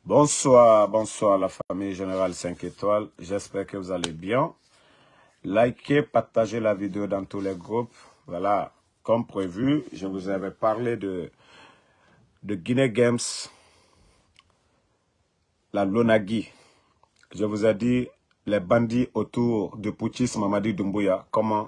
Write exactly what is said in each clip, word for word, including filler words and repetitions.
Bonsoir, bonsoir la famille Générale cinq étoiles. J'espère que vous allez bien. Likez, partagez la vidéo dans tous les groupes. Voilà, comme prévu, je vous avais parlé de, de Guinée Games, la Lonagui. Je vous ai dit les bandits autour de Poutis Mamadi Doumbouya, comment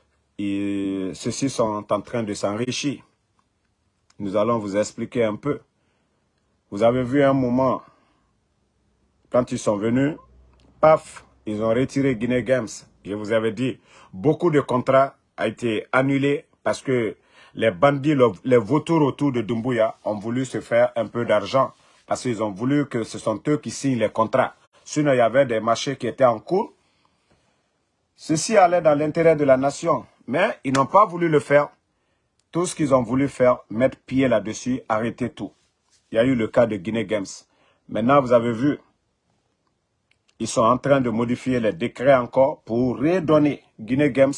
ceux-ci sont en train de s'enrichir. Nous allons vous expliquer un peu. Vous avez vu un moment, quand ils sont venus, paf, ils ont retiré Guinée Games. Je vous avais dit, beaucoup de contrats ont été annulés parce que les bandits, les vautours autour de Doumbouya ont voulu se faire un peu d'argent parce qu'ils ont voulu que ce sont eux qui signent les contrats. Sinon, il y avait des marchés qui étaient en cours. Ceci allait dans l'intérêt de la nation, mais ils n'ont pas voulu le faire. Tout ce qu'ils ont voulu faire, mettre pied là-dessus, arrêter tout. Il y a eu le cas de Guinée Games. Maintenant, vous avez vu, ils sont en train de modifier les décrets encore pour redonner Guinée Games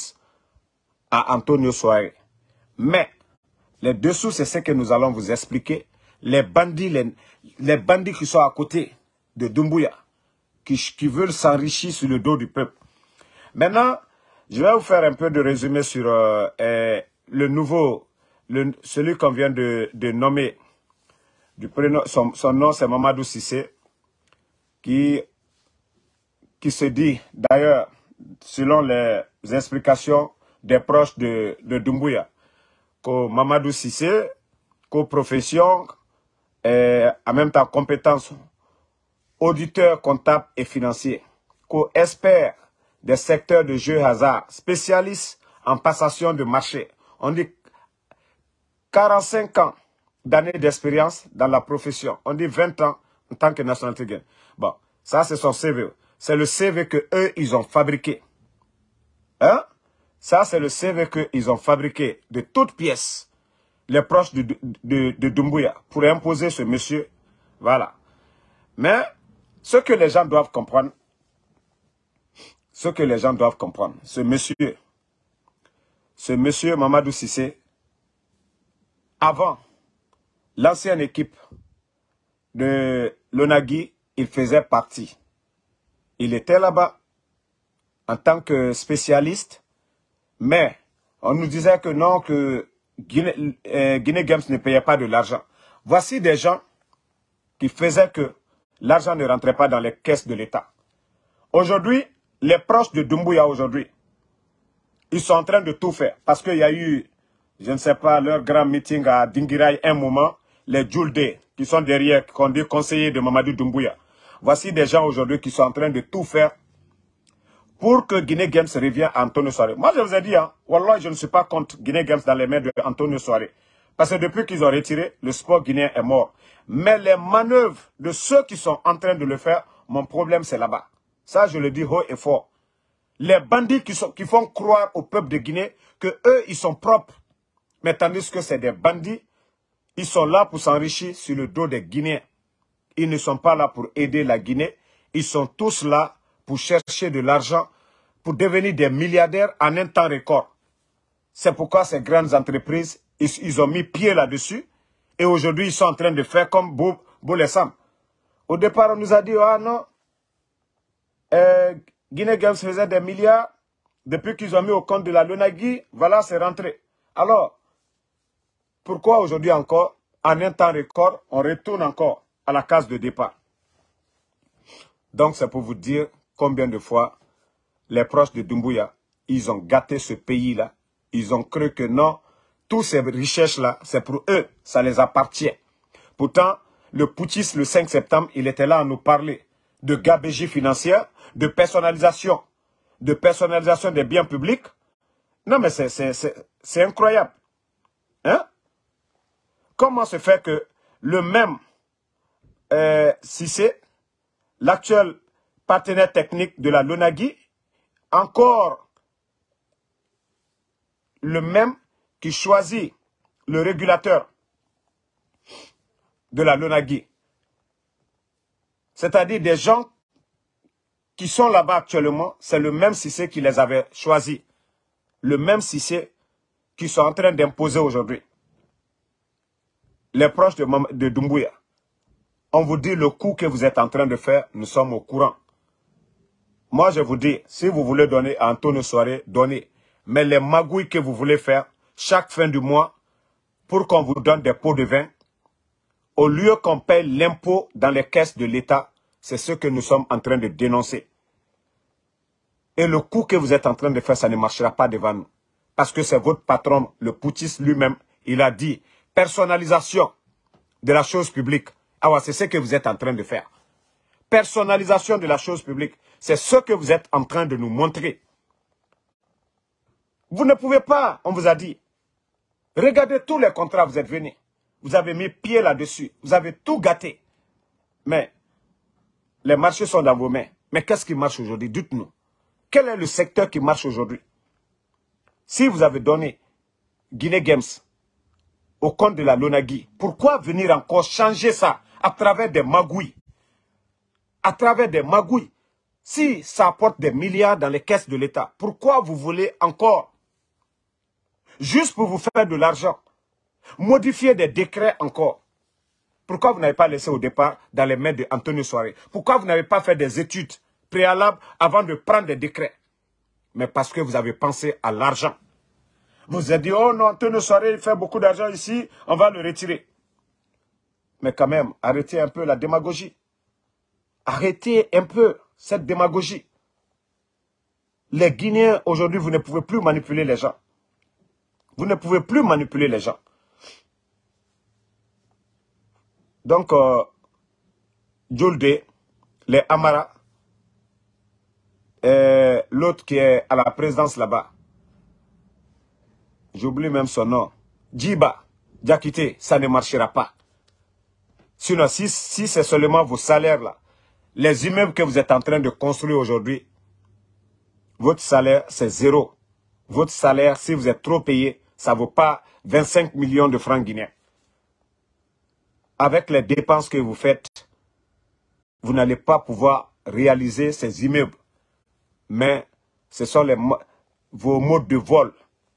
à Antonio Soare. Mais, les dessous, c'est ce que nous allons vous expliquer. Les bandits, les, les bandits qui sont à côté de Doumbouya, qui, qui veulent s'enrichir sur le dos du peuple. Maintenant, je vais vous faire un peu de résumé sur euh, euh, le nouveau, le, celui qu'on vient de, de nommer. Du prénom, son, son nom, c'est Mamadou Cissé, qui, qui se dit, d'ailleurs, selon les explications des proches de, de Doumbouya, que Mamadou Cissé, que profession, et en même temps compétence, auditeur, comptable et financier, que expert des secteurs de jeux hasard, spécialiste en passation de marché. On dit quarante-cinq ans d'années d'expérience dans la profession. On dit vingt ans en tant que nationalité guinéenne. Bon, ça c'est son C V. C'est le C V que eux ils ont fabriqué. Hein? Ça c'est le C V que ils ont fabriqué de toutes pièces. Les proches de, de, de, de Doumbouya pour imposer ce monsieur. Voilà. Mais ce que les gens doivent comprendre, ce que les gens doivent comprendre, ce monsieur, ce monsieur Mamadou Cissé, avant l'ancienne équipe de Lonagui, il faisait partie. Il était là-bas en tant que spécialiste, mais on nous disait que non, que Guinée, euh, Guinée Games ne payait pas de l'argent. Voici des gens qui faisaient que l'argent ne rentrait pas dans les caisses de l'État. Aujourd'hui, les proches de Doumbouya aujourd'hui, ils sont en train de tout faire. Parce qu'il y a eu, je ne sais pas, leur grand meeting à Dinguiraï un moment, les Djouldé, qui sont derrière, qu'on dit conseillers de Mamadou Doumbouya. Voici des gens aujourd'hui qui sont en train de tout faire pour que Guinée Games revienne à Antonio Soare. Moi, je vous ai dit, hein, Wallah, je ne suis pas contre Guinée Games dans les mains d'Antonio Soare. Parce que depuis qu'ils ont retiré, le sport guinéen est mort. Mais les manœuvres de ceux qui sont en train de le faire, mon problème, c'est là-bas. Ça, je le dis haut et fort. Les bandits qui, sont, qui font croire au peuple de Guinée que eux, ils sont propres. Mais tandis que c'est des bandits, ils sont là pour s'enrichir sur le dos des Guinéens. Ils ne sont pas là pour aider la Guinée. Ils sont tous là pour chercher de l'argent, pour devenir des milliardaires en un temps record. C'est pourquoi ces grandes entreprises, ils, ils ont mis pied là-dessus. Et aujourd'hui, ils sont en train de faire comme Boulessam. Au départ, on nous a dit, ah non, euh, Guinée Games faisait des milliards. Depuis qu'ils ont mis au compte de la Lonagui, voilà, c'est rentré. Alors, pourquoi aujourd'hui encore, en un temps record, on retourne encore à la case de départ? Donc, c'est pour vous dire combien de fois les proches de Doumbouya, ils ont gâté ce pays-là. Ils ont cru que non, toutes ces richesses-là, c'est pour eux, ça les appartient. Pourtant, le Poutis, le cinq septembre, il était là à nous parler de gabegie financière, de personnalisation, de personnalisation des biens publics. Non, mais c'est incroyable. Hein? Comment se fait que le même euh, Cissé, l'actuel partenaire technique de la Lonagui, encore le même qui choisit le régulateur de la Lonagui, c'est-à-dire des gens qui sont là-bas actuellement, c'est le même Cissé qui les avait choisis, le même Cissé qui sont en train d'imposer aujourd'hui. Les proches de, de Doumbouya on vous dit le coup que vous êtes en train de faire, nous sommes au courant. Moi, je vous dis, si vous voulez donner à Antonio Soirée, donnez. Mais les magouilles que vous voulez faire, chaque fin du mois, pour qu'on vous donne des pots de vin, au lieu qu'on paye l'impôt dans les caisses de l'État, c'est ce que nous sommes en train de dénoncer. Et le coup que vous êtes en train de faire, ça ne marchera pas devant nous. Parce que c'est votre patron, le putschiste lui-même, il a dit personnalisation de la chose publique. Ah ouais, c'est ce que vous êtes en train de faire. Personnalisation de la chose publique, c'est ce que vous êtes en train de nous montrer. Vous ne pouvez pas, on vous a dit. Regardez tous les contrats, vous êtes venus. Vous avez mis pied là-dessus. Vous avez tout gâté. Mais les marchés sont dans vos mains. Mais qu'est-ce qui marche aujourd'hui? Dites-nous. Quel est le secteur qui marche aujourd'hui? Si vous avez donné Guinée Games au compte de la Lonagui, pourquoi venir encore changer ça à travers des magouilles? À travers des magouilles. Si ça apporte des milliards dans les caisses de l'État, pourquoi vous voulez encore, juste pour vous faire de l'argent, modifier des décrets encore? Pourquoi vous n'avez pas laissé au départ dans les mains d'Antonio Soirée? Pourquoi vous n'avez pas fait des études préalables avant de prendre des décrets? Mais parce que vous avez pensé à l'argent. Vous vous êtes dit, oh non, Antonio Soirée, il fait beaucoup d'argent ici, on va le retirer. Mais quand même, arrêtez un peu la démagogie. Arrêtez un peu cette démagogie. Les Guinéens, aujourd'hui, vous ne pouvez plus manipuler les gens. Vous ne pouvez plus manipuler les gens. Donc, euh, Julde, les Amara, et l'autre qui est à la présidence là-bas, j'oublie même son nom, Djiba, Diakité, ça ne marchera pas. Sinon, si, si c'est seulement vos salaires là, les immeubles que vous êtes en train de construire aujourd'hui, votre salaire, c'est zéro. Votre salaire, si vous êtes trop payé, ça ne vaut pas vingt-cinq millions de francs guinéens. Avec les dépenses que vous faites, vous n'allez pas pouvoir réaliser ces immeubles. Mais ce sont les, vos modes de vol.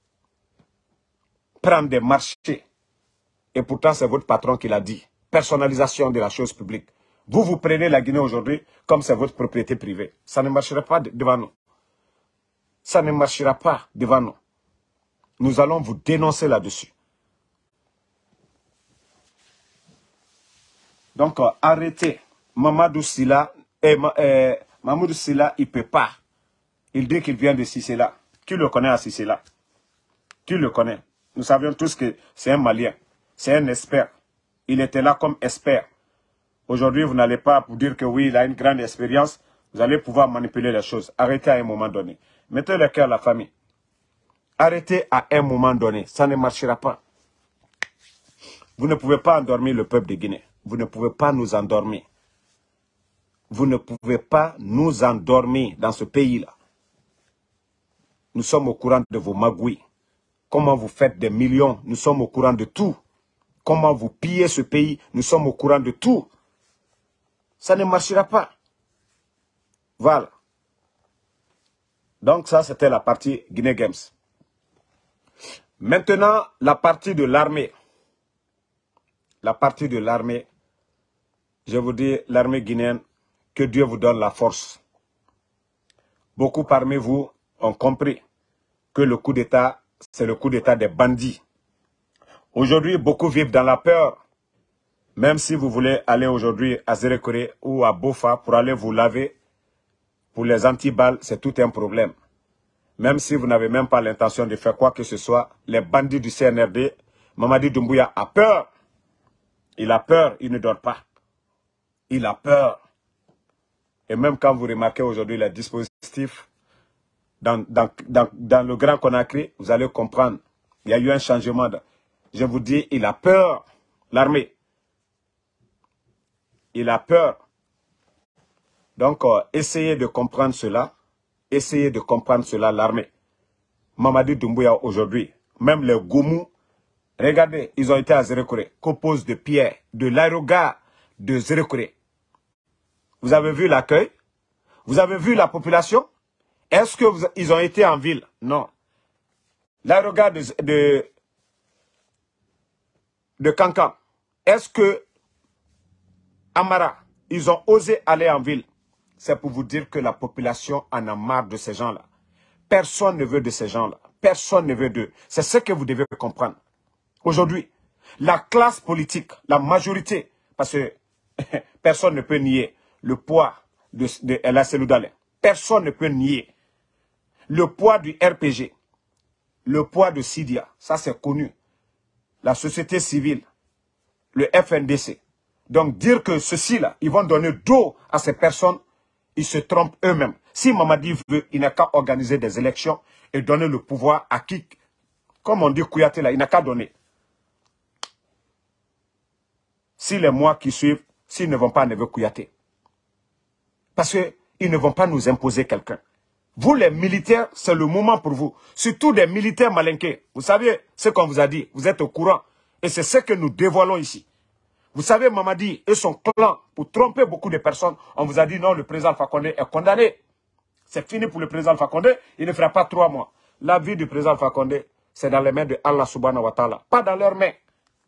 Prendre des marchés. Et pourtant, c'est votre patron qui l'a dit. Personnalisation de la chose publique. Vous, vous prenez la Guinée aujourd'hui comme c'est votre propriété privée. Ça ne marchera pas devant nous. Ça ne marchera pas devant nous. Nous allons vous dénoncer là-dessus. Donc, euh, arrêtez. Mamadou Silla, eh, eh, Mamadou Silla, il ne peut pas. Il dit qu'il vient de Sicela. Qui le connaît à Sicela? Qui le connaît? Nous savions tous que c'est un Malien. C'est un expert. Il était là comme expert. Aujourd'hui, vous n'allez pas pour dire que oui, il a une grande expérience. Vous allez pouvoir manipuler les choses. Arrêtez à un moment donné. Mettez le cœur à la famille. Arrêtez à un moment donné. Ça ne marchera pas. Vous ne pouvez pas endormir le peuple de Guinée. Vous ne pouvez pas nous endormir. Vous ne pouvez pas nous endormir dans ce pays-là. Nous sommes au courant de vos magouilles. Comment vous faites des millions, nous sommes au courant de tout. Comment vous pillez ce pays, nous sommes au courant de tout. Ça ne marchera pas. Voilà. Donc ça, c'était la partie Guinée Games. Maintenant, la partie de l'armée. La partie de l'armée. Je vous dis, l'armée guinéenne, que Dieu vous donne la force. Beaucoup parmi vous ont compris que le coup d'État, c'est le coup d'État des bandits. Aujourd'hui, beaucoup vivent dans la peur. Même si vous voulez aller aujourd'hui à Zérékoré ou à Bofa pour aller vous laver, pour les antiballes, c'est tout un problème. Même si vous n'avez même pas l'intention de faire quoi que ce soit, les bandits du C N R D, Mamadi Doumbouya a peur. Il a peur, il ne dort pas. Il a peur. Et même quand vous remarquez aujourd'hui les dispositifs dans, dans, dans, dans le Grand Conakry, vous allez comprendre. Il y a eu un changement. De, je vous dis, il a peur, l'armée. Il a peur. Donc, euh, essayez de comprendre cela. Essayez de comprendre cela, l'armée. Mamadi Doumbouya aujourd'hui, même les Goumou, regardez, ils ont été à Zérékoré, compose de pierre, de l'aérogare de Zérékoré. Vous avez vu l'accueil? Vous avez vu la population? Est-ce qu'ils ont été en ville? Non. L'aérogare de, de, de Kankan, est-ce que Amara, ils ont osé aller en ville. C'est pour vous dire que la population en a marre de ces gens-là. Personne ne veut de ces gens-là. Personne ne veut d'eux. C'est ce que vous devez comprendre. Aujourd'hui, la classe politique, la majorité, parce que personne ne peut nier le poids de, de El Seloudalé. Personne ne peut nier le poids du R P G, le poids de Sidia. Ça, c'est connu. La société civile, le F N D C. Donc, dire que ceux-ci-là, ils vont donner dos à ces personnes, ils se trompent eux-mêmes. Si Mamadi veut, il n'a qu'à organiser des élections et donner le pouvoir à qui, comme on dit Kouyaté là, il n'a qu'à donner. Si les mois qui suivent, s'ils ne vont pas enlever Kouyaté. Parce qu'ils ne vont pas nous imposer quelqu'un. Vous, les militaires, c'est le moment pour vous. Surtout des militaires malinqués. Vous savez ce qu'on vous a dit. Vous êtes au courant. Et c'est ce que nous dévoilons ici. Vous savez, Mamadi et son clan, pour tromper beaucoup de personnes, on vous a dit non, le président Alpha Condé est condamné. C'est fini pour le président Alpha Condé. Il ne fera pas trois mois. La vie du président Alpha Condé, c'est dans les mains de Allah subhanahu wa ta'ala. Pas dans leurs mains.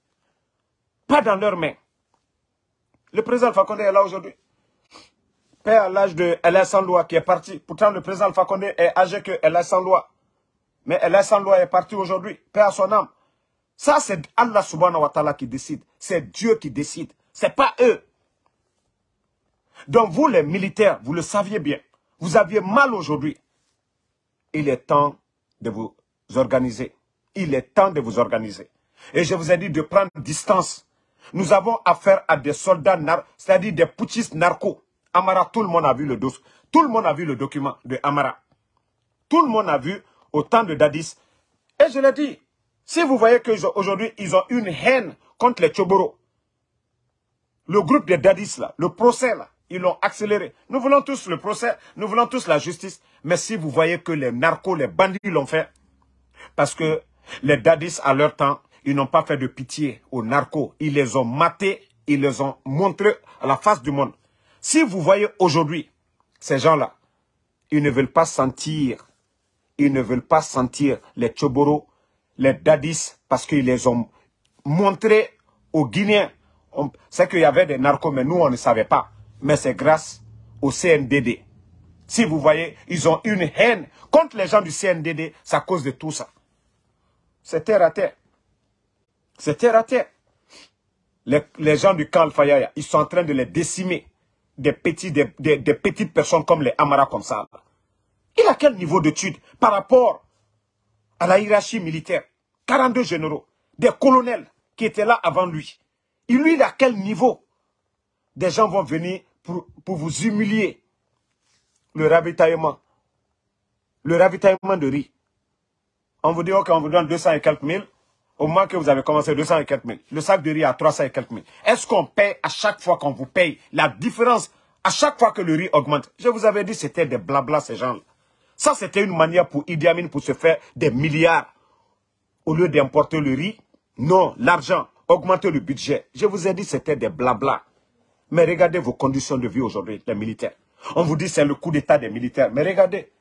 Pas dans leurs mains. Le président Alpha Condé est là aujourd'hui. Père à l'âge de L S sans loi qui est parti. Pourtant, le président Alpha Condé est âgé que L S sans loi. Mais L S sans loi est parti aujourd'hui. Père à son âme. Ça, c'est Allah subhanahu wa ta'ala qui décide. C'est Dieu qui décide. C'est pas eux. Donc vous, les militaires, vous le saviez bien. Vous aviez mal aujourd'hui. Il est temps de vous organiser. Il est temps de vous organiser. Et je vous ai dit de prendre distance. Nous avons affaire à des soldats, c'est-à-dire des putschistes narcos. Amara, tout le monde a vu le dos. Tout le monde a vu le document de Amara. Tout le monde a vu autant de Dadis. Et je l'ai dit, si vous voyez qu'aujourd'hui, ils ont une haine contre les Tchoboro, le groupe des Dadis, là, le procès, là, ils l'ont accéléré. Nous voulons tous le procès, nous voulons tous la justice. Mais si vous voyez que les narcos, les bandits l'ont fait, parce que les Dadis, à leur temps, ils n'ont pas fait de pitié aux narcos. Ils les ont matés, ils les ont montrés à la face du monde. Si vous voyez aujourd'hui, ces gens-là, ils ne veulent pas sentir, ils ne veulent pas sentir les Tchoboro, les Dadis, parce qu'ils les ont montrés aux Guinéens. C'est qu'il y avait des narcos, mais nous, on ne savait pas. Mais c'est grâce au C N D D. Si vous voyez, ils ont une haine contre les gens du C N D D, c'est à cause de tout ça. C'est terre à terre. C'est terre à terre. Les, les gens du camp Al-Fayaya, ils sont en train de les décimer. Des, petits, des, des, des petites personnes comme les Amara comme ça. Il a quel niveau d'études par rapport à la hiérarchie militaire? quarante-deux généraux, des colonels qui étaient là avant lui. Et lui, il a quel niveau? Des gens vont venir pour, pour vous humilier. Le ravitaillement. Le ravitaillement de riz. On vous dit, ok, on vous donne deux cents et quelques mille. Au moment que vous avez commencé deux cents et quelques mille. Le sac de riz à trois cents et quelques mille. Est-ce qu'on paye à chaque fois qu'on vous paye la différence à chaque fois que le riz augmente? Je vous avais dit, c'était des blabla, ces gens-là. Ça, c'était une manière pour Idi Amin pour se faire des milliards. Au lieu d'importer le riz, non, l'argent, augmenter le budget. Je vous ai dit, c'était des blabla. Mais regardez vos conditions de vie aujourd'hui, les militaires. On vous dit, c'est le coup d'état des militaires. Mais regardez.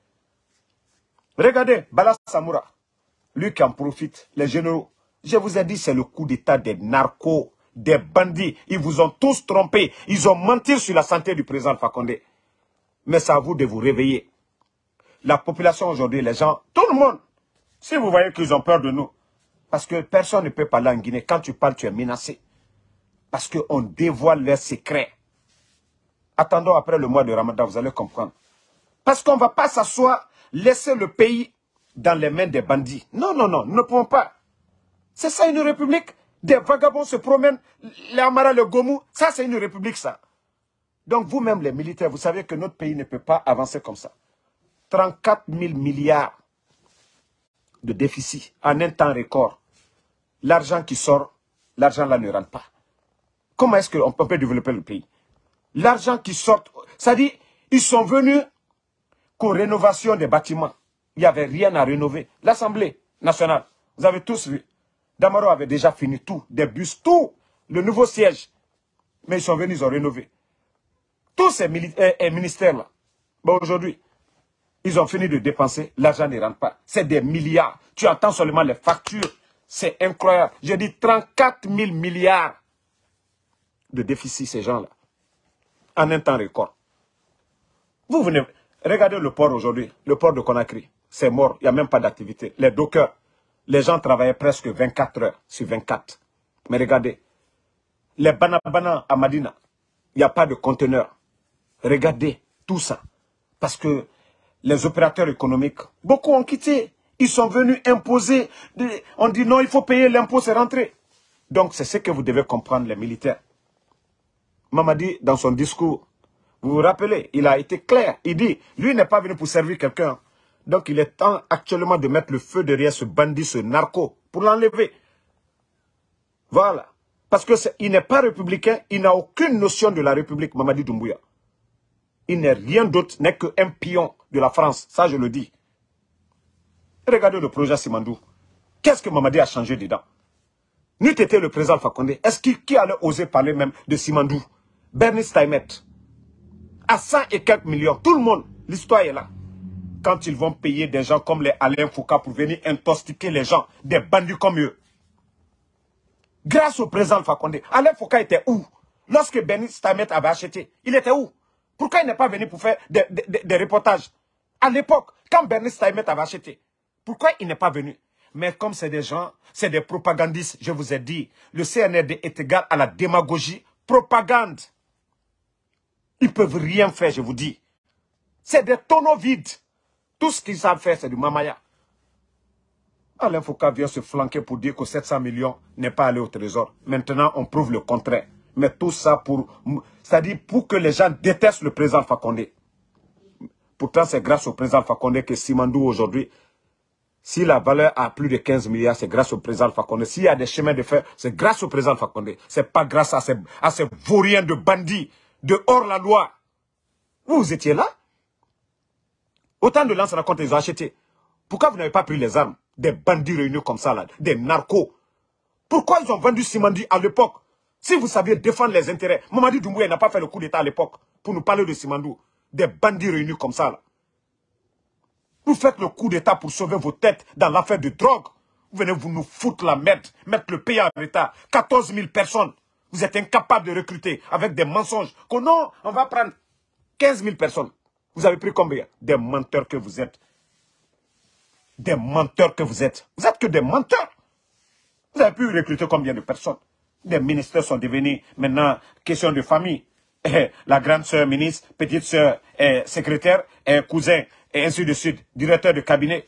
Regardez, Bala Samoura. Lui qui en profite, les généraux. Je vous ai dit, c'est le coup d'état des narcos, des bandits. Ils vous ont tous trompés. Ils ont menti sur la santé du président Alpha Condé. Mais c'est à vous de vous réveiller. La population aujourd'hui, les gens, tout le monde, si vous voyez qu'ils ont peur de nous, parce que personne ne peut parler en Guinée. Quand tu parles, tu es menacé. Parce qu'on dévoile leurs secrets. Attendons après le mois de Ramadan, vous allez comprendre. Parce qu'on ne va pas s'asseoir, laisser le pays dans les mains des bandits. Non, non, non, nous ne pouvons pas. C'est ça une république. Des vagabonds se promènent, les Amara, le Gomou, ça c'est une république ça. Donc vous-même les militaires, vous savez que notre pays ne peut pas avancer comme ça. trente-quatre mille milliards de déficit en un temps record. L'argent qui sort, l'argent là ne rentre pas. Comment est-ce qu'on peut développer le pays? L'argent qui sort, ça dit, ils sont venus qu'aux rénovations des bâtiments. Il n'y avait rien à rénover. L'Assemblée nationale, vous avez tous vu. Damaro avait déjà fini tout, des bus, tout, le nouveau siège. Mais ils sont venus, ils ont rénové. Tous ces euh, ministères-là, bon, aujourd'hui, ils ont fini de dépenser, l'argent ne rentre pas. C'est des milliards. Tu entends seulement les factures. C'est incroyable. J'ai dit trente-quatre mille milliards de déficit, ces gens-là. en un temps record. Vous venez, regardez le port aujourd'hui, le port de Conakry, c'est mort, il n'y a même pas d'activité. Les dockers, les gens travaillaient presque vingt-quatre heures sur vingt-quatre. Mais regardez, les banabana à Madina, il n'y a pas de conteneur. Regardez tout ça. Parce que les opérateurs économiques, beaucoup ont quitté. Ils sont venus imposer. Des... On dit non, il faut payer l'impôt, c'est rentré. Donc c'est ce que vous devez comprendre, les militaires. Mamadi, dans son discours, vous vous rappelez, il a été clair. Il dit, lui n'est pas venu pour servir quelqu'un. Donc il est temps actuellement de mettre le feu derrière ce bandit, ce narco, pour l'enlever. Voilà. Parce qu'il n'est pas républicain, il n'a aucune notion de la République, Mamadi Doumbouya. Il n'est rien d'autre, n'est qu'un pion de la France, ça je le dis. Regardez le projet Simandou. Qu'est-ce que Mamadi a changé dedans? N'eût été le président Alpha Condé, est-ce qui, qui allait oser parler même de Simandou? Bernice Taimet, à cent et quelques millions, tout le monde, l'histoire est là. Quand ils vont payer des gens comme les Alain Foucault pour venir intoxiquer les gens, des bandits comme eux. Grâce au président Alpha Condé, Alain Foucault était où? Lorsque Bernice Taimet avait acheté, il était où? Pourquoi il n'est pas venu pour faire des, des, des reportages? À l'époque, quand Bernice Taimet avait acheté, pourquoi il n'est pas venu? Mais comme c'est des gens, c'est des propagandistes, je vous ai dit, le C N R D est égal à la démagogie, propagande. Ils ne peuvent rien faire, je vous dis. C'est des tonneaux vides. Tout ce qu'ils savent faire, c'est du mamaya. Alain Foucault vient se flanquer pour dire que sept cents millions n'est pas allé au trésor. Maintenant, on prouve le contraire. Mais tout ça pour... C'est-à-dire pour que les gens détestent le président Alpha Condé. Pourtant, c'est grâce au président Alpha Condé que Simandou aujourd'hui, si la valeur a plus de quinze milliards, c'est grâce au président Alpha Condé. S'il y a des chemins de fer, c'est grâce au président Alpha Condé. Ce n'est pas grâce à ces, à ces vauriens de bandits, de hors-la-loi. Vous, vous étiez là? Autant de lance raconte, ils ont acheté. Pourquoi vous n'avez pas pris les armes? Des bandits réunis comme ça, là, des narcos. Pourquoi ils ont vendu Simandi à l'époque? Si vous saviez défendre les intérêts, Mamadi Doumbouya n'a pas fait le coup d'État à l'époque pour nous parler de Simandou. Des bandits réunis comme ça, là. Vous faites le coup d'État pour sauver vos têtes dans l'affaire de drogue. Vous venez vous nous foutre la merde, mettre le pays en état. quatorze mille personnes. Vous êtes incapable de recruter avec des mensonges. Que non, on va prendre quinze mille personnes. Vous avez pris combien? Des menteurs que vous êtes. Des menteurs que vous êtes. Vous êtes que des menteurs. Vous avez pu recruter combien de personnes? Des ministères sont devenus maintenant question de famille. Et la grande sœur ministre, petite sœur secrétaire, et cousin, et ainsi de suite, directeur de cabinet.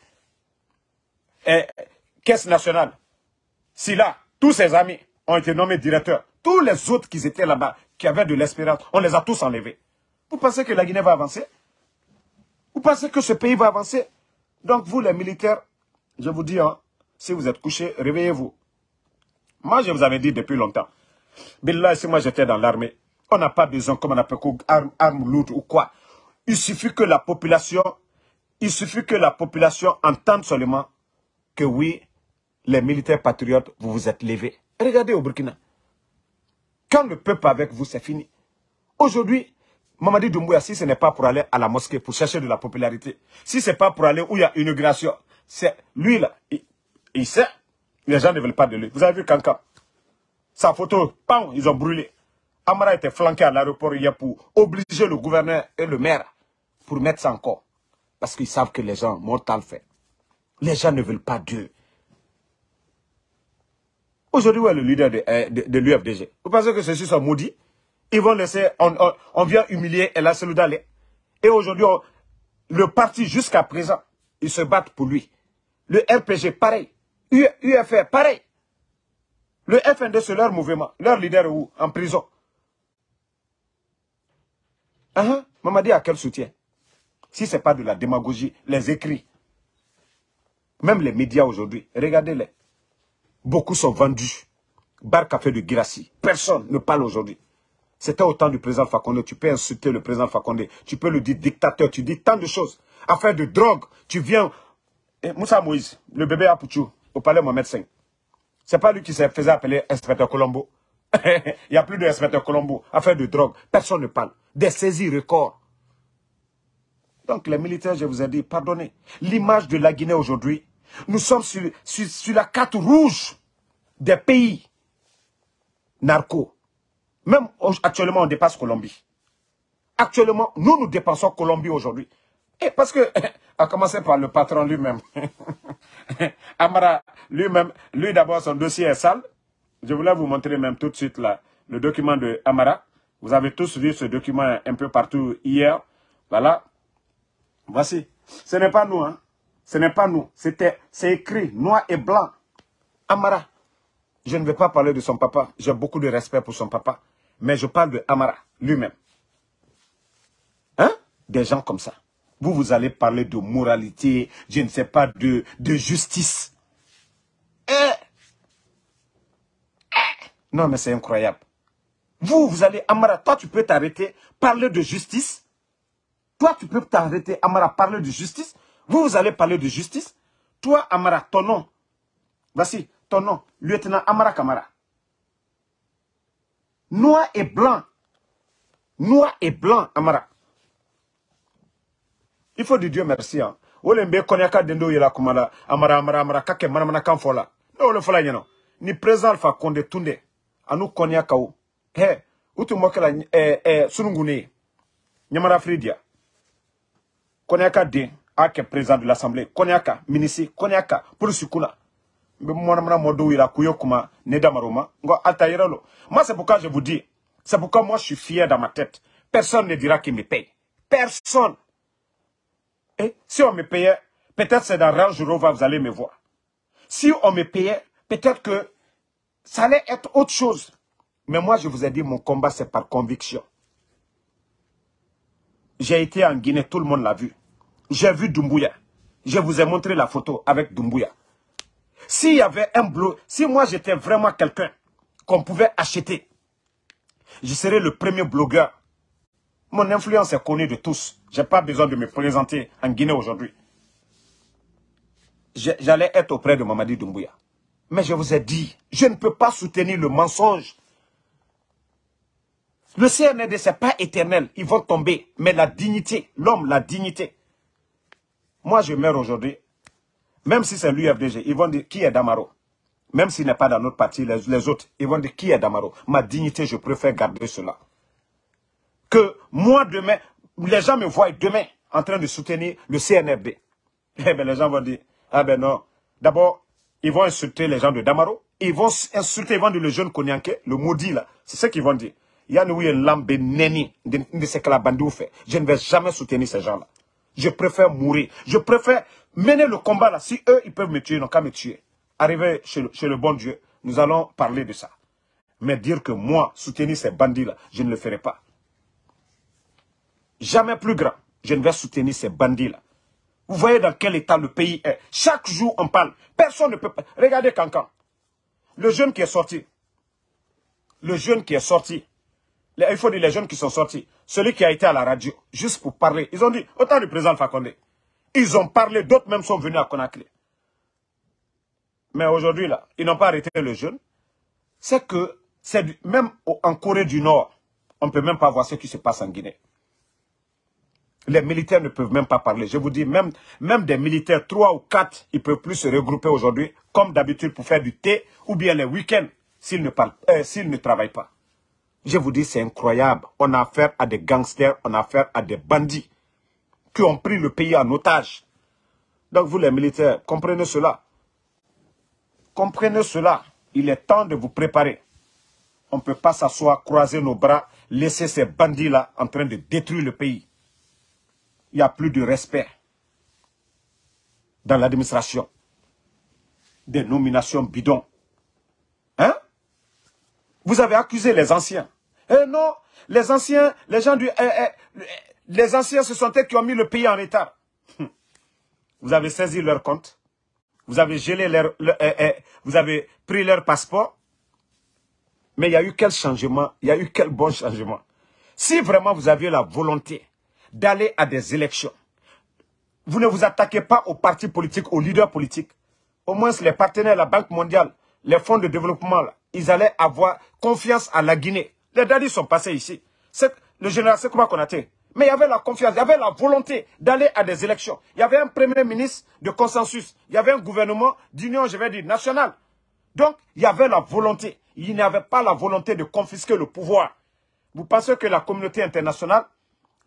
Et caisse nationale. Si là, tous ses amis ont été nommés directeurs, tous les autres qui étaient là-bas, qui avaient de l'espérance, on les a tous enlevés. Vous pensez que la Guinée va avancer? Vous pensez que ce pays va avancer? Donc vous, les militaires, je vous dis, hein, si vous êtes couchés, réveillez-vous. Moi, je vous avais dit depuis longtemps. Billah, si moi j'étais dans l'armée, on n'a pas besoin, comme on appelle, armes arme lourdes ou quoi. Il suffit que la population, il suffit que la population entende seulement que oui, les militaires patriotes, vous vous êtes levés. Regardez au Burkina. Quand le peuple avec vous, c'est fini. Aujourd'hui, Mamadi Doumbouya, si ce n'est pas pour aller à la mosquée, pour chercher de la popularité, si ce n'est pas pour aller où il y a inauguration, c'est lui là, il, il sait, les gens ne veulent pas de lui. Vous avez vu Kanka? Sa photo, pam, ils ont brûlé. Amara était flanqué à l'aéroport hier pour obliger le gouverneur et le maire pour mettre ça encore. Parce qu'ils savent que les gens, mortal fait. Les gens ne veulent pas Dieu. Aujourd'hui, où est le leader de, de, de l'U F D G? Vous pensez que ceux-ci sont maudits? Ils vont laisser, on, on, on vient humilier El Seloudalé. Et aujourd'hui, on, le parti jusqu'à présent, ils se battent pour lui. Le R P G, pareil. U F R, pareil. Le F N D, c'est leur mouvement. Leur leader est où? En prison. Uh -huh. Mamadi a quel soutien? Si ce n'est pas de la démagogie, les écrits. Même les médias aujourd'hui, regardez-les. Beaucoup sont vendus. Barque a fait de Guirassi. Personne ne parle aujourd'hui. C'était au temps du président Alpha Condé. Tu peux insulter le président Alpha Condé. Tu peux le dire dictateur. Tu dis tant de choses. Affaire de drogue. Tu viens... Et Moussa Moïse, le bébé à Pouchou, au palais Mohamed cinq. C'est pas lui qui se faisait appeler inspecteur Colombo. Il n'y a plus de inspecteur Colombo. Affaire de drogue. Personne ne parle. Des saisies records. Donc les militaires, je vous ai dit, pardonnez. L'image de la Guinée aujourd'hui, nous sommes sur, sur, sur la carte rouge des pays narcos. Même actuellement, on dépasse Colombie. Actuellement, nous, nous dépensons Colombie aujourd'hui. Et parce que, à commencer par le patron lui-même. Amara, lui-même, lui d'abord, son dossier est sale. Je voulais vous montrer même tout de suite là, le document de Amara. Vous avez tous vu ce document un peu partout hier. Voilà. Voici. Ce n'est pas nous, hein. Ce n'est pas nous. C'était, c'est écrit noir et blanc. Amara. Je ne vais pas parler de son papa. J'ai beaucoup de respect pour son papa. Mais je parle de Amara, lui-même. Hein? Des gens comme ça. Vous, vous allez parler de moralité, je ne sais pas, de, de justice. Eh, eh. Non, mais c'est incroyable. Vous, vous allez, Amara, toi, tu peux t'arrêter, parler de justice. Toi, tu peux t'arrêter, Amara, parler de justice. Vous, vous allez parler de justice. Toi, Amara, ton nom. Voici, ton nom, lieutenant Amara Kamara. Noir et blanc. Noir et blanc, Amara. Il faut dire Dieu merci. Hein. Olembe konyaka dendo yela kumala amara amara amara kake manamana kanfola. No le fola nyano. Ni président Alpha Condé Tunde. Anu konyaka ou. He, utu mokela eh eh sununguni. Nyamara Fridia. Konyaka de ake président de l'Assemblée. Konyaka ministre konyaka poursuikuna. Mbe mwanamana modo yela kuyo kuma neda maroma. Ngo altayeralo. Moi c'est pourquoi je vous dis, c'est pourquoi moi je suis fier dans ma tête. Personne ne dira qu'il me paye. Personne. Et si on me payait, peut-être c'est dans Range Rover, vous allez me voir. Si on me payait, peut-être que ça allait être autre chose. Mais moi, je vous ai dit, mon combat, c'est par conviction. J'ai été en Guinée, tout le monde l'a vu. J'ai vu Doumbouya. Je vous ai montré la photo avec Doumbouya. S'il y avait un blog, si moi j'étais vraiment quelqu'un qu'on pouvait acheter, je serais le premier blogueur. Mon influence est connue de tous. Je n'ai pas besoin de me présenter en Guinée aujourd'hui. J'allais être auprès de Mamadi Doumbouya. Mais je vous ai dit, je ne peux pas soutenir le mensonge. Le C N R D, ce n'est pas éternel. Ils vont tomber. Mais la dignité, l'homme, la dignité. Moi, je meurs aujourd'hui. Même si c'est l'U F D G, ils vont dire qui est Damaro. Même s'il n'est pas dans notre parti, les, les autres, ils vont dire qui est Damaro. Ma dignité, je préfère garder cela. Que moi, demain, les gens me voient demain en train de soutenir le C N R D. Eh bien, les gens vont dire, ah ben non. D'abord, ils vont insulter les gens de Damaro. Ils vont insulter, ils vont dire le jeune Konyanke, le maudit là. C'est ce qu'ils vont dire. Je ne vais jamais soutenir ces gens-là. Je préfère mourir. Je préfère mener le combat là. Si eux, ils peuvent me tuer, ils n'ont qu'à me tuer. Arriver chez le, chez le bon Dieu, nous allons parler de ça. Mais dire que moi, soutenir ces bandits-là, je ne le ferai pas. Jamais plus grand, je ne vais soutenir ces bandits-là. Vous voyez dans quel état le pays est. Chaque jour, on parle. Personne ne peut pas. Regardez Cancan. Le jeune qui est sorti. Le jeune qui est sorti. Il faut dire les jeunes qui sont sortis. Celui qui a été à la radio, juste pour parler. Ils ont dit, autant du président Alpha Condé. Ils ont parlé, d'autres même sont venus à Conakry. Mais aujourd'hui, là, ils n'ont pas arrêté le jeune. C'est que, c'est même en Corée du Nord, on ne peut même pas voir ce qui se passe en Guinée. Les militaires ne peuvent même pas parler. Je vous dis, même, même des militaires, trois ou quatre, ils ne peuvent plus se regrouper aujourd'hui, comme d'habitude, pour faire du thé, ou bien les week-ends, s'ils ne, parlent, euh, s'ils ne travaillent pas. Je vous dis, c'est incroyable. On a affaire à des gangsters, on a affaire à des bandits qui ont pris le pays en otage. Donc vous, les militaires, comprenez cela. Comprenez cela. Il est temps de vous préparer. On ne peut pas s'asseoir, croiser nos bras, laisser ces bandits-là en train de détruire le pays. Il n'y a plus de respect dans l'administration. Des nominations bidons. Hein? Vous avez accusé les anciens. Eh non, les anciens, les gens du... Eh, eh, les anciens, ce sont eux qui ont mis le pays en retard. Vous avez saisi leur compte. Vous avez gelé leur... leur eh, eh, vous avez pris leur passeport. Mais il y a eu quel changement? Il y a eu quel bon changement? Si vraiment vous aviez la volonté d'aller à des élections, vous ne vous attaquez pas aux partis politiques, aux leaders politiques. Au moins les partenaires, la Banque mondiale, les fonds de développement, là, ils allaient avoir confiance à la Guinée. Les dadis sont passés ici. Le général Sekouba Konaté. Mais il y avait la confiance, il y avait la volonté d'aller à des élections. Il y avait un premier ministre de consensus. Il y avait un gouvernement d'union, je vais dire, nationale. Donc, il y avait la volonté. Il n'y avait pas la volonté de confisquer le pouvoir. Vous pensez que la communauté internationale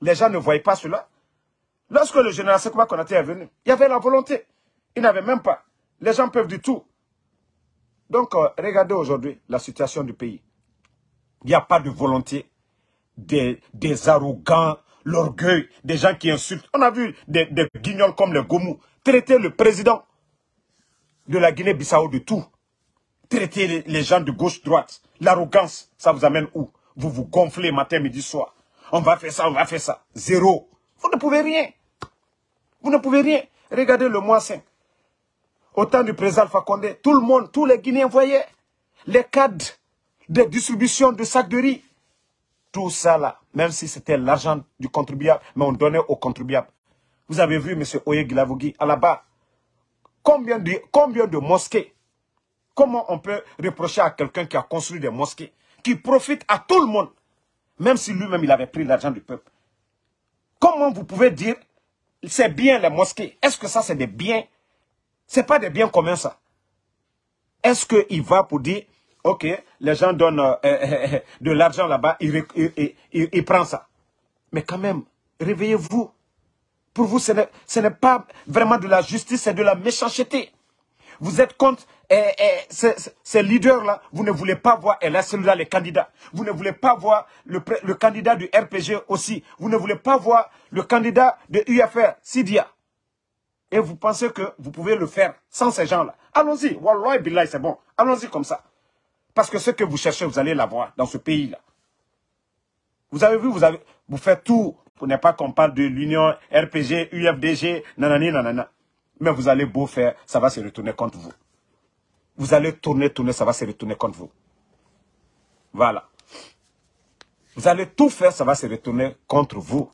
Les gens ne voyaient pas cela. Lorsque le général Sekouba Konaté est venu, il y avait la volonté. Il n'avait même pas. Les gens peuvent du tout. Donc, euh, regardez aujourd'hui la situation du pays. Il n'y a pas de volonté. Des, des arrogants, l'orgueil, des gens qui insultent. On a vu des, des guignols comme les Gomu traiter le président de la Guinée-Bissau de tout. Traiter les, les gens de gauche-droite. L'arrogance, ça vous amène où? Vous vous gonflez matin, midi, soir. On va faire ça, on va faire ça. Zéro. Vous ne pouvez rien. Vous ne pouvez rien. Regardez le mois cinq. Au temps du président Alpha Condé, tout le monde, tous les Guinéens voyaient les cadres de distribution de sacs de riz. Tout ça là, même si c'était l'argent du contribuable, mais on donnait aux contribuables. Vous avez vu M. Oye Guilavogui à la barre. Combien de, combien de mosquées? Comment on peut reprocher à quelqu'un qui a construit des mosquées, qui profite à tout le monde, même si lui-même il avait pris l'argent du peuple? Comment vous pouvez dire, c'est bien les mosquées? Est-ce que ça c'est des biens? C'est pas des biens communs ça. Est-ce qu'il va pour dire, ok, les gens donnent euh, euh, de l'argent là-bas, il, il, il, il, il prend ça. Mais quand même, réveillez-vous. Pour vous, ce n'est pas vraiment de la justice, c'est de la méchanceté. Vous êtes contre eh, eh, ces, ces leaders-là, vous ne voulez pas voir, et là, celui-là, les candidats. Vous ne voulez pas voir le, le candidat du R P G aussi. Vous ne voulez pas voir le candidat de U F R, Sidia. Et vous pensez que vous pouvez le faire sans ces gens-là. Allons-y, Wallah Billah, c'est bon. Allons-y comme ça. Parce que ce que vous cherchez, vous allez l'avoir dans ce pays-là. Vous avez vu, vous, avez, vous faites tout. Pour ne pas qu'on parle de l'Union, R P G, U F D G, nanani, nanana. Mais vous allez beau faire, ça va se retourner contre vous. Vous allez tourner, tourner, ça va se retourner contre vous. Voilà. Vous allez tout faire, ça va se retourner contre vous.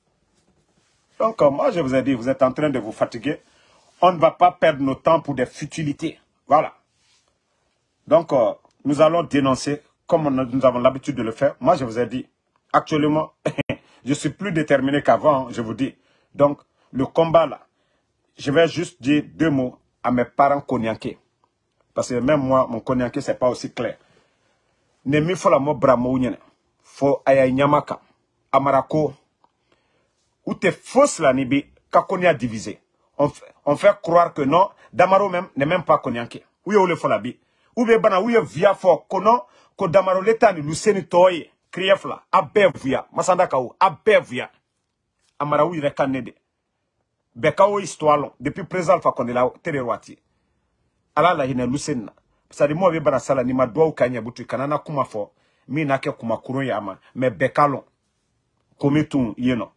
Donc, moi, je vous ai dit, vous êtes en train de vous fatiguer. On ne va pas perdre notre temps pour des futilités. Voilà. Donc, euh, nous allons dénoncer, comme nous avons l'habitude de le faire. Moi, je vous ai dit, actuellement, je suis plus déterminé qu'avant, je vous dis. Donc, le combat là, je vais juste dire deux mots à mes parents konyankés. Parce que même moi, mon konyanké, ce n'est pas aussi clair. Nemi fola mo bramo unyene. Fo aya nyamaka. Amarako. Ou te fausse la nibi, ka konya divisé. On, on fait croire que non, Damaro même n'est même pas konyanké. Ou ye ou le fola bi. Ou be bana ou ye via fo kono, ko Damaro leta ni luseni toye. Kriefla, abe via. Masanda ka ou, abe via. Amara ou yire kanede. Beka ou histoire long. Depuis présent Alpha Condé la tererwati. Ala la hine luseni na. Sadi mo be bana sala ni ma doa ou kanya butu kanana kuma fo. Mi nake kuma kurun ya ama. Me beka long. Komitun yeno.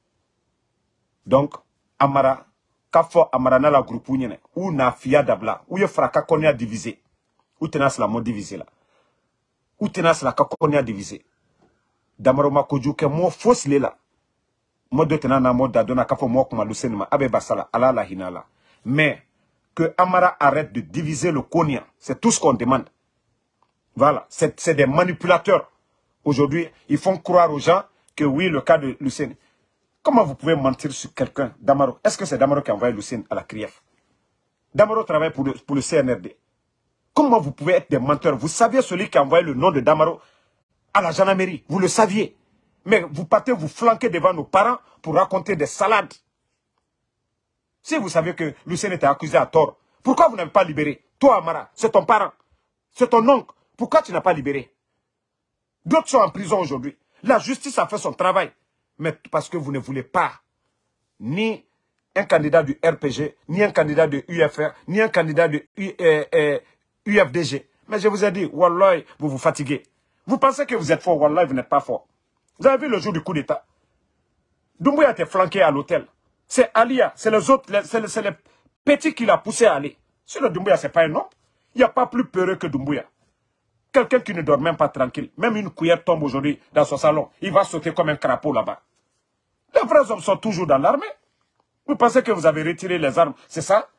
Donc, Amara, Kafo Amara na la groupe ou ou na fia dabla, ou ye fraka konya divisé, ou tenas la mo divisé là, ou tenas la konya divisé. Damaro makoju ke mo fausse le là, mo de tenana mo dadona kafo mo kuma lusenima, abe basala, ala la hinala. Mais, que Amara arrête de diviser le konya, c'est tout ce qu'on demande. Voilà, c'est des manipulateurs. Aujourd'hui, ils font croire aux gens que oui, le cas de Lucien. Comment vous pouvez mentir sur quelqu'un, Damaro? Est-ce que c'est Damaro qui a envoyé Lucien à la C R I F? Damaro travaille pour le, pour le C N R D. Comment vous pouvez être des menteurs? Vous saviez celui qui a envoyé le nom de Damaro à la gendarmerie. Vous le saviez. Mais vous partez vous flanquer devant nos parents pour raconter des salades. Si vous savez que Lucien était accusé à tort, pourquoi vous n'avez pas libéré? Toi, Amara, c'est ton parent. C'est ton oncle. Pourquoi tu n'as pas libéré? D'autres sont en prison aujourd'hui. La justice a fait son travail. Mais parce que vous ne voulez pas ni un candidat du R P G, ni un candidat de U F R, ni un candidat de U, euh, euh, U F D G. Mais je vous ai dit, Wallah, vous vous fatiguez. Vous pensez que vous êtes fort, Wallah, vous n'êtes pas fort. Vous avez vu le jour du coup d'État. Doumbouya a été flanqué à l'hôtel. C'est Alia, c'est les autres, c'est les, les petits qui l'a poussé à aller. Sur le Doumbouya, ce n'est pas un homme. Il n'y a pas plus peureux que Doumbouya. Quelqu'un qui ne dort même pas tranquille. Même une cuillère tombe aujourd'hui dans son salon. Il va sauter comme un crapaud là-bas. Les vrais hommes sont toujours dans l'armée. Vous pensez que vous avez retiré les armes, c'est ça?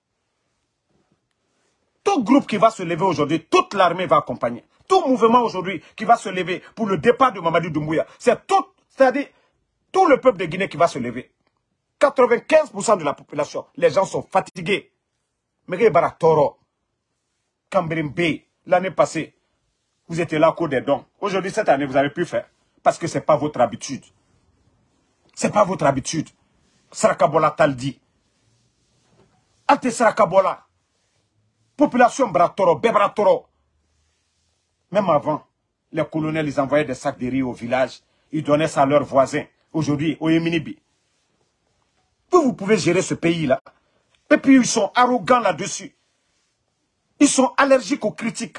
Tout groupe qui va se lever aujourd'hui, toute l'armée va accompagner. Tout mouvement aujourd'hui qui va se lever pour le départ de Mamadou Doumbouya, c'est tout, c'est-à-dire tout le peuple de Guinée qui va se lever. quatre-vingt-quinze pour cent de la population, les gens sont fatigués. Mais Bara Toro, Kamberimbe, l'année passée, vous étiez là au cours des dons. Aujourd'hui, cette année, vous avez pu faire. Parce que ce n'est pas votre habitude. Ce n'est pas votre habitude. Sarakabola Taldi. Ante Sarakabola. Population Bratoro, Bebratoro. Même avant, les colonels, ils envoyaient des sacs de riz au village. Ils donnaient ça à leurs voisins. Aujourd'hui, au Yéminibi. Vous, vous pouvez gérer ce pays-là. Et puis, ils sont arrogants là-dessus. Ils sont allergiques aux critiques.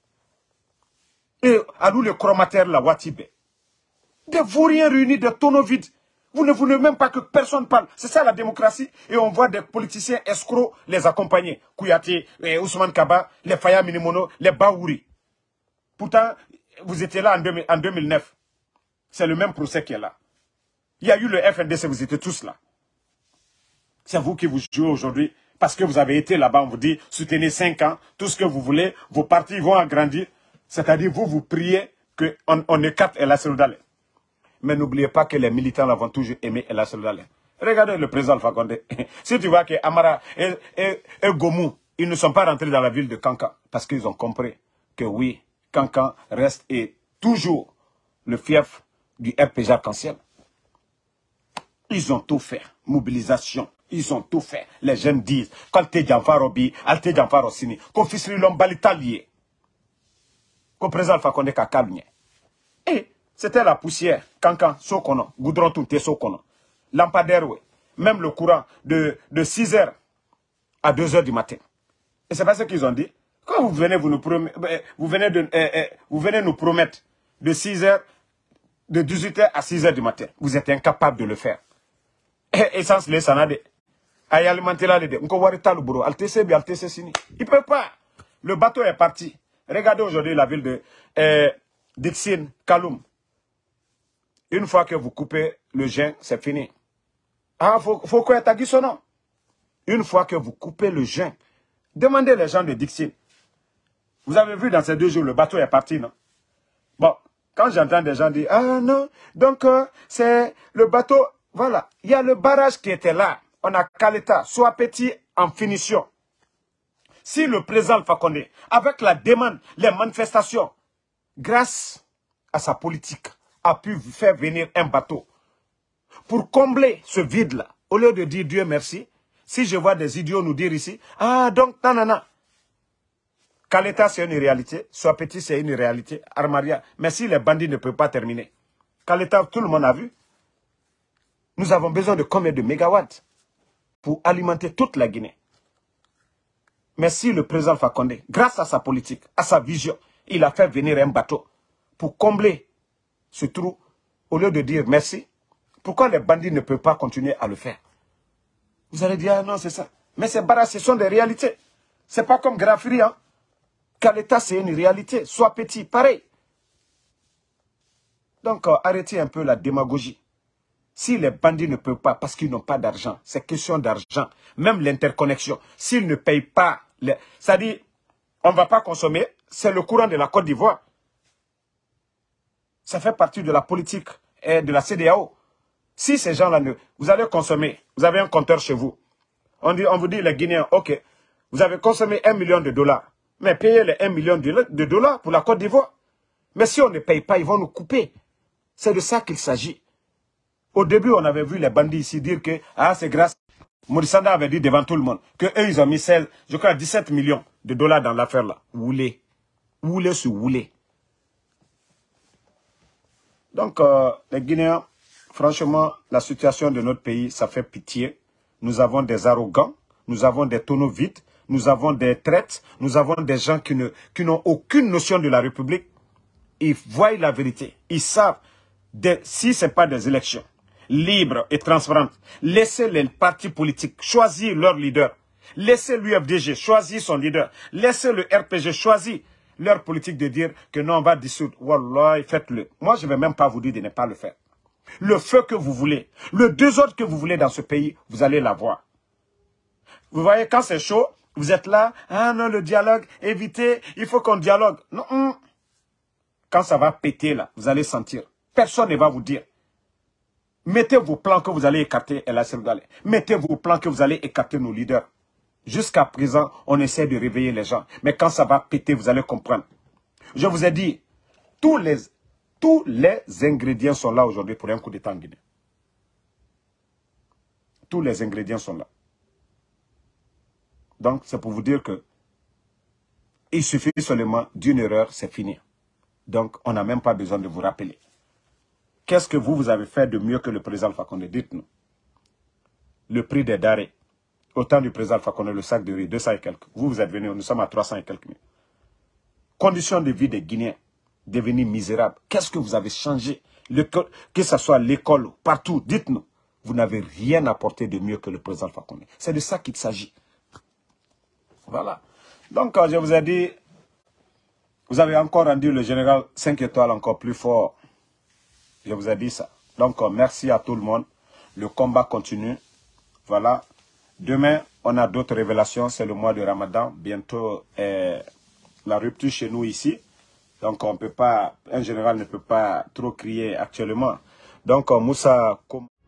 Et à nous, les chromatères, la Watibé. Des vauriens réunis, des tonneaux vides. Vous ne voulez même pas que personne parle. C'est ça la démocratie. Et on voit des politiciens escrocs les accompagner. Kouyaté, eh, Ousmane Kaba, les Faya Minimono, les Baouri. Pourtant, vous étiez là en, deux mille, en deux mille neuf. C'est le même procès qui est là. Il y a eu le F N D C, vous étiez tous là. C'est vous qui vous jouez aujourd'hui. Parce que vous avez été là-bas, on vous dit, soutenez cinq ans, tout ce que vous voulez, vos partis vont agrandir. C'est-à-dire, vous, vous priez qu'on on écarte El Asseloudalé. Mais n'oubliez pas que les militants l'ont toujours aimé El Asseloudalé. Regardez le président Alpha Condé. Si tu vois que Amara et, et, et Gomou, ils ne sont pas rentrés dans la ville de Kankan. Parce qu'ils ont compris que oui, Kankan reste et toujours le fief du R P G arc-en-ciel. Ils ont tout fait. Mobilisation. Ils ont tout fait. Les jeunes disent, quand t'es Janfarobi, Alte Janfarosini, qu'on fisseri l'ombalitalie, qu'on présente Alpha Condé Kakalunye. Et c'était la poussière. Kankan, Sokono, Goudron Tunte Sokono. Lampadaire, même le courant de, de six heures à deux heures du matin. Et c'est pas ce qu'ils ont dit. Quand vous venez, vous nous promettez, vous venez de, eh, eh, vous venez nous promettre de six heures, de dix-huit heures à six heures du matin. Vous êtes incapable de le faire. Essence les sanade. Aïe alimenter là les on warita le bureau. Altc bi altc sini. Il peut pas. Le bateau est parti. Regardez aujourd'hui la ville de eh, Dixine, Kaloum. Une fois que vous coupez le jeun, c'est fini. Ah, faut faut quoi être non. Une fois que vous coupez le jeun, demandez les gens de Dixine. Vous avez vu dans ces deux jours, le bateau est parti, non? Bon, quand j'entends des gens dire, ah non, donc euh, c'est le bateau, voilà. Il y a le barrage qui était là. On a Kaleta, soit petit en finition. Si le président Alpha Condé, avec la demande, les manifestations, grâce à sa politique, a pu faire venir un bateau pour combler ce vide-là, au lieu de dire Dieu merci, si je vois des idiots nous dire ici, ah donc, nanana, Kaleta c'est une réalité, soit petit c'est une réalité, Armaria, mais si les bandits ne peuvent pas terminer, Kaleta, tout le monde a vu, nous avons besoin de combien de mégawatts pour alimenter toute la Guinée. Mais si le président Alpha Condé, grâce à sa politique, à sa vision, il a fait venir un bateau pour combler ce trou, au lieu de dire merci, pourquoi les bandits ne peuvent pas continuer à le faire? Vous allez dire, ah non, c'est ça. Mais ces barrages, ce sont des réalités. C'est pas comme Grafiri, hein. Kaleta, c'est une réalité. Soit petit, pareil. Donc, euh, arrêtez un peu la démagogie. Si les bandits ne peuvent pas, parce qu'ils n'ont pas d'argent, c'est question d'argent. Même l'interconnexion, s'ils ne payent pas, les... c'est-à-dire, on ne va pas consommer, c'est le courant de la Côte d'Ivoire. Ça fait partie de la politique et de la C D A O. Si ces gens-là ne... Vous allez consommer, vous avez un compteur chez vous. On, dit, on vous dit, les Guinéens, ok, vous avez consommé un million de dollars, mais payez les un million de, de dollars pour la Côte d'Ivoire. Mais si on ne paye pas, ils vont nous couper. C'est de ça qu'il s'agit. Au début, on avait vu les bandits ici dire que ah, c'est grâce. Morissanda avait dit devant tout le monde que eux, ils ont mis seize, je crois, dix-sept millions de dollars dans l'affaire là. Woulé. Woulé sur woulé. Donc, euh, les Guinéens, franchement, la situation de notre pays, ça fait pitié. Nous avons des arrogants, nous avons des tonneaux vides, nous avons des traites, nous avons des gens qui ne, qui n'ont aucune notion de la République. Ils voient la vérité. Ils savent, de, si ce n'est pas des élections libres et transparentes, laissez les partis politiques choisir leur leader. Laissez l'U F D G choisir son leader. Laissez le R P G choisir leur politique de dire que non, on va dissoudre. Wallah, faites-le. Moi, je ne vais même pas vous dire de ne pas le faire. Le feu que vous voulez, le deux autres que vous voulez dans ce pays, vous allez l'avoir. Vous voyez, quand c'est chaud, vous êtes là, ah non, le dialogue, évitez, il faut qu'on dialogue. Non, hum. Quand ça va péter là, vous allez sentir. Personne ne va vous dire. Mettez vos plans que vous allez écarter El Asseloudalé. Mettez vos plans que vous allez écarter nos leaders. Jusqu'à présent, on essaie de réveiller les gens. Mais quand ça va péter, vous allez comprendre. Je vous ai dit, tous les, tous les ingrédients sont là aujourd'hui pour un coup d'État en Guinée. tous les ingrédients sont là. Donc, c'est pour vous dire que il suffit seulement d'une erreur, c'est fini. Donc, on n'a même pas besoin de vous rappeler. Qu'est-ce que vous, vous avez fait de mieux que le président Alpha Condé? Dites-nous. Le prix des denrées. Au temps du président Alpha Condé, le sac de riz, deux cents et quelques. Vous, vous êtes venus, nous sommes à trois cents et quelques mille. Conditions de vie des Guinéens, devenus misérables. Qu'est-ce que vous avez changé? Le, que ce soit l'école, partout, dites-nous. Vous n'avez rien apporté de mieux que le président Alpha Condé. C'est de ça qu'il s'agit. Voilà. Donc, quand je vous ai dit, vous avez encore rendu le général cinq étoiles encore plus fort. Je vous ai dit ça. Donc, merci à tout le monde. Le combat continue. Voilà. Demain, on a d'autres révélations. C'est le mois de Ramadan. Bientôt, euh, la rupture chez nous ici. Donc, on peut pas, un général ne peut pas trop crier actuellement. Donc, Moussa...